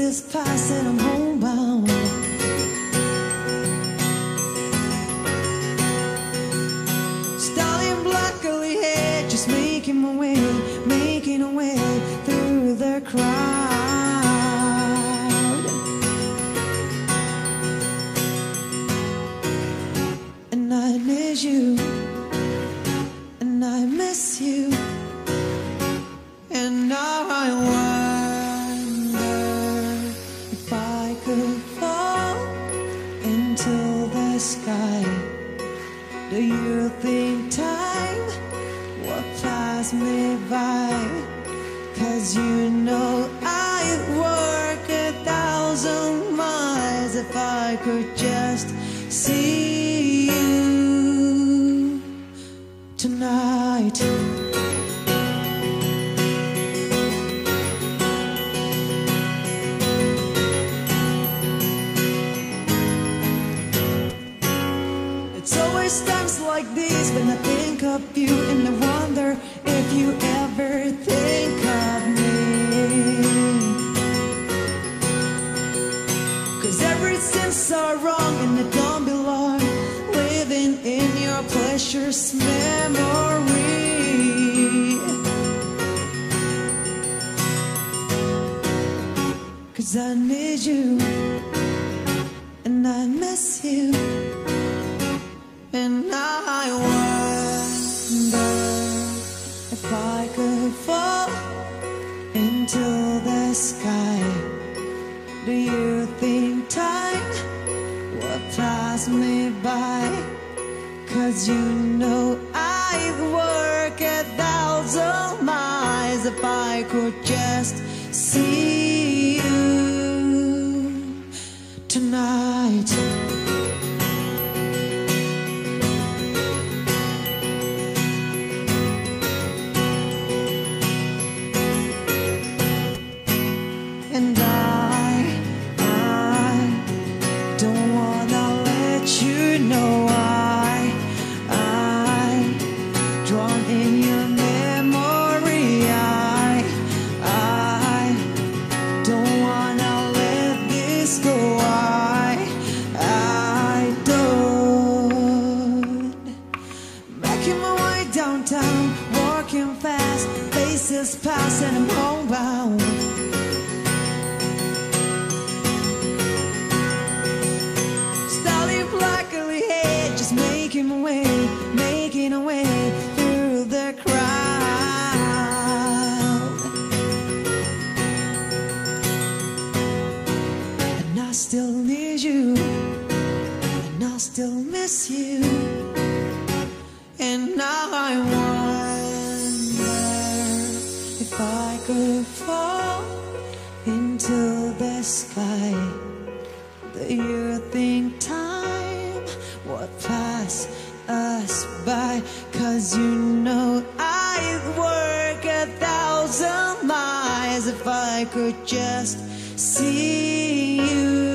faces pass and I'm homebound. Stallion black curly hair, just making my way, making a way through the crowd. And I need you, and I miss you, and now I wonder if I could fall into the sky. Do you think time will pass me by? 'Cause you know I'd work 1,000 miles if I could just see you tonight. It's always times like these when I think of you, and I wonder if you ever think of me. 'Cause everything's so wrong and I don't belong, living in your pleasure's memory. 'Cause I need you, and I miss you, and now I wonder if I could fall into the sky. Do you think time will pass me by? 'Cause you know I'd work 1,000 miles if I could just see you tonight. And I don't wanna let you know I drawn in your memory. I don't wanna let this go. I don't. Making my way downtown, walking fast, faces pass and I'm homebound. Making my way, making a way through the crowd. And I still need you, and I still miss you, and now I wonder if I could fall into the sky. Do you think time would pass us by? 'Cause you know I'd work 1,000 miles if I could just see you